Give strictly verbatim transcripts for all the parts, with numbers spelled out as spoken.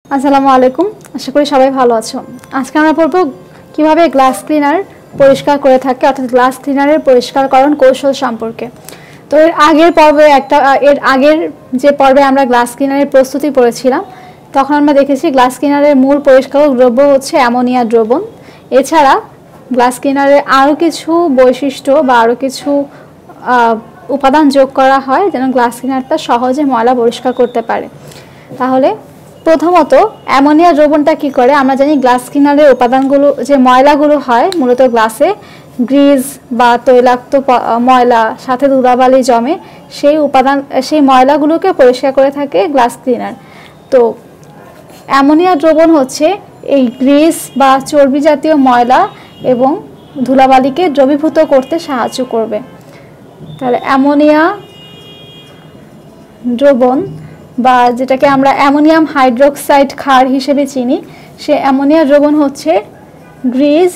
আসসালামু আলাইকুম, আশা করি সবাই ভালো আছো। আজকে আমরা পড়ব কিভাবে গ্লাস ক্লিনার পরিষ্কার করে থাকে, অর্থাৎ গ্লাস ক্লিনারের পরিষ্কারকরণ কৌশল সম্পর্কে। তো এর আগের পর্বে একটা এর আগের যে পর্বে আমরা গ্লাস ক্লিনারের প্রস্তুতি পড়েছিলাম, তখন আমরা দেখেছি গ্লাস ক্লিনারের মূল পরিষ্কারক দ্রব্য হচ্ছে অ্যামোনিয়া দ্রবণ। এছাড়া গ্লাস ক্লিনারের আরও কিছু বৈশিষ্ট্য বা আরও কিছু উপাদান যোগ করা হয় যেন গ্লাস ক্লিনারটা সহজে ময়লা পরিষ্কার করতে পারে। তাহলে প্রথমত অ্যামোনিয়া দ্রবণটা কি করে, আমরা জানি গ্লাস ক্লিনারের উপাদানগুলো যে ময়লাগুলো হয় মূলত গ্লাসে গ্রিজ বা তৈলাক্ত ময়লা সাথে ধুলাবালি জমে, সেই উপাদান সেই ময়লাগুলোকে পরিষ্কার করে থাকে গ্লাস ক্লিনার। তো অ্যামোনিয়া দ্রবণ হচ্ছে এই গ্রিজ বা চর্বি জাতীয় ময়লা এবং ধুলাবালিকে দ্রবীভূত করতে সাহায্য করবে। তাহলে অ্যামোনিয়া দ্রবণ বা যেটাকে আমরা অ্যামোনিয়াম হাইড্রোক্সাইড ক্ষার হিসেবে চিনি, সে অ্যামোনিয়া দ্রবণ হচ্ছে গ্রিজ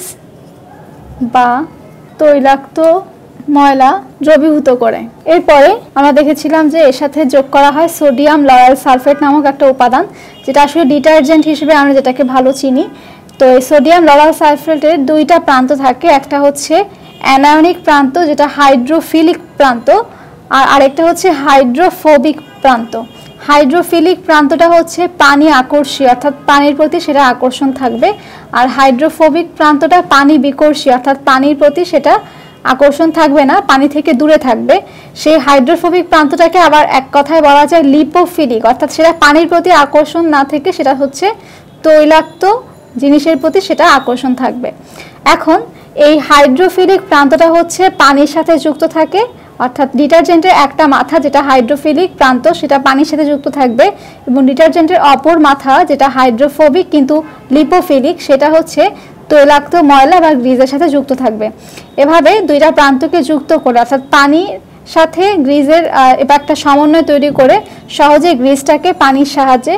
বা তৈলাক্ত ময়লা দ্রবীভূত করে। এরপরে আমরা দেখেছিলাম যে এর সাথে যোগ করা হয় সোডিয়াম লরাল সালফেট নামক একটা উপাদান, যেটা আসলে ডিটারজেন্ট হিসেবে আমরা যেটাকে ভালো চিনি। তো এই সোডিয়াম লরাল সালফেটের দুইটা প্রান্ত থাকে, একটা হচ্ছে অ্যানায়নিক প্রান্ত যেটা হাইড্রোফিলিক প্রান্ত, আর আরেকটা হচ্ছে হাইড্রোফোবিক প্রান্ত। হাইড্রোফিলিক প্রান্তটা হচ্ছে পানি আকর্ষী, অর্থাৎ পানির প্রতি সেটা আকর্ষণ থাকবে, আর হাইড্রোফোবিক প্রান্তটা পানি বিকর্ষী, অর্থাৎ পানির প্রতি সেটা আকর্ষণ থাকবে না, পানি থেকে দূরে থাকবে। সেই হাইড্রোফোবিক প্রান্তটাকে আবার এক কথায় বলা যায় লিপোফিলিক, অর্থাৎ সেটা পানির প্রতি আকর্ষণ না থেকে সেটা হচ্ছে তৈলাক্ত জিনিসের প্রতি সেটা আকর্ষণ থাকবে। এখন এই হাইড্রোফিলিক প্রান্তটা হচ্ছে পানির সাথে যুক্ত থাকে, অর্থাৎ ডিটারজেন্টের একটা মাথা যেটা হাইড্রোফিলিক প্রান্ত সেটা পানির সাথে যুক্ত থাকবে, এবং ডিটারজেন্টের অপর মাথা যেটা হাইড্রোফোবিক কিন্তু লিপোফিলিক সেটা হচ্ছে তৈলাক্ত ময়লা বা গ্রিজের সাথে যুক্ত থাকবে। এভাবে দুইটা প্রান্তকে যুক্ত করে অর্থাৎ পানির সাথে গ্রিজের এবার একটা সমন্বয় তৈরি করে সহজে গ্রিজটাকে পানির সাহায্যে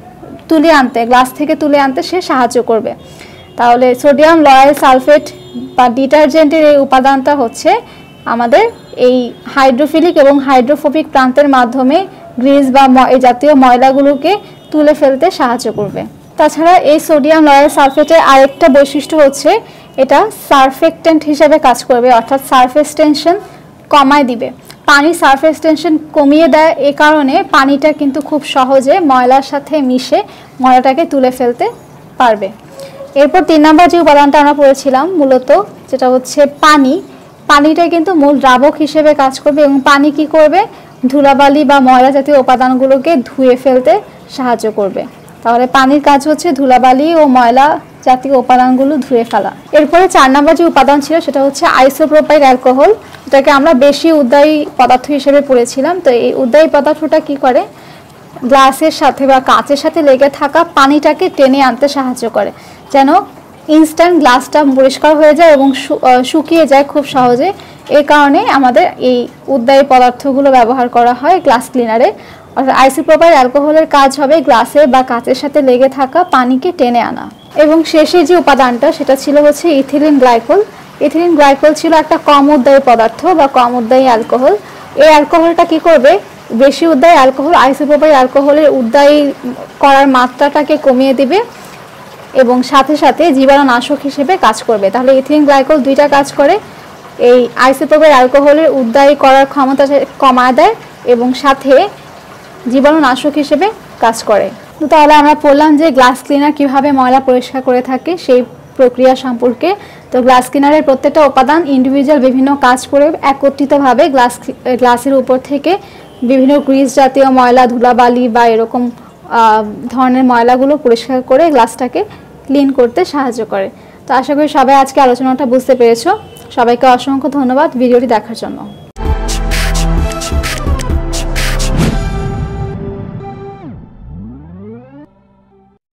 তুলে আনতে গ্লাস থেকে তুলে আনতে সে সাহায্য করবে। তাহলে সোডিয়াম লরাল সালফেট বা ডিটারজেন্টের এই উপাদানটা হচ্ছে আমাদের এই হাইড্রোফিলিক এবং হাইড্রোফোবিক প্রান্তের মাধ্যমে গ্রিজ বা এই জাতীয় ময়লাগুলোকে তুলে ফেলতে সাহায্য করবে। তাছাড়া এই সোডিয়াম লরাল সালফেটের আরেকটা বৈশিষ্ট্য হচ্ছে এটা সারফেক্টেন্ট হিসেবে কাজ করবে, অর্থাৎ সারফেস টেনশন কমায় দিবে। পানি সারফেস টেনশন কমিয়ে দেয়, এ কারণে পানিটা কিন্তু খুব সহজে ময়লার সাথে মিশে ময়লাটাকে তুলে ফেলতে পারবে। এরপর তিন নম্বর যে উপাদানটা আমরা পড়েছিলাম মূলত যেটা হচ্ছে পানি। পানিটা কিন্তু মূল দ্রাবক হিসেবে কাজ করবে এবং পানি কি করবে, ধুলাবালি বা ময়লা জাতীয় উপাদানগুলোকে ধুয়ে ফেলতে সাহায্য করবে। তাহলে পানির কাজ হচ্ছে ধুলাবালি ও ময়লা জাতীয় উপাদানগুলো ধুয়ে ফেলা। এরপরে চার নম্বর যে উপাদান ছিল সেটা হচ্ছে আইসোপ্রোপাইল অ্যালকোহল, যেটাকে আমরা বেশি উদ্বায়ী পদার্থ হিসেবে পড়েছিলাম। তো এই উদ্বায়ী পদার্থটা কি করে, গ্লাসের সাথে বা কাঁচের সাথে লেগে থাকা পানিটাকে টেনে আনতে সাহায্য করে, যেন ইনস্ট্যান্ট গ্লাসটা পরিষ্কার হয়ে যায় এবং শুকিয়ে যায় খুব সহজে। এই কারণে আমাদের এই উদ্বায়ী পদার্থগুলো ব্যবহার করা হয় গ্লাস ক্লিনারে। অর্থাৎ আইসোপ্রোপাইল অ্যালকোহলের কাজ হবে গ্লাসে বা কাঁচের সাথে লেগে থাকা পানিকে টেনে আনা। এবং শেষে যে উপাদানটা সেটা ছিল হচ্ছে ইথিলিন গ্লাইকল। ইথিলিন গ্লাইকল ছিল একটা কম উদ্বায়ী পদার্থ বা কম উদ্বায়ী অ্যালকোহল। এই অ্যালকোহলটা কি করবে, বেশি উদ্বায়ী অ্যালকোহল আইসোপ্রোপাইল অ্যালকোহলের উদ্বায়ী করার মাত্রাটাকে কমিয়ে দিবে এবং সাথে সাথে জীবাণুনাশক হিসেবে কাজ করবে। তাহলে ইথিলিন গ্লাইকল দুইটা কাজ করে, এই আইসোপ্রোপাইল অ্যালকোহলের উদ্বায়ী করার ক্ষমতা কমায় দেয় এবং সাথে জীবাণুনাশক হিসেবে কাজ করে। তো তাহলে আমরা পড়লাম যে গ্লাস ক্লিনার কিভাবে ময়লা পরিষ্কার করে থাকে সেই প্রক্রিয়া সম্পর্কে। তো গ্লাস ক্লিনারের প্রত্যেকটা উপাদান ইন্ডিভিজুয়াল বিভিন্ন কাজ করে একত্রিতভাবে গ্লাস গ্লাসের উপর থেকে বিভিন্ন গ্রিজ জাতীয় ময়লা ধুলাবালি বা এরকম ধরনের ময়লাগুলো পরিষ্কার করে গ্লাসটাকে ক্লিন করতে সাহায্য করে। তো আশা করি সবাই আজকে আলোচনাটা বুঝতে পেরেছো। সবাইকে অসংখ্য ধন্যবাদ ভিডিওটি দেখার জন্য।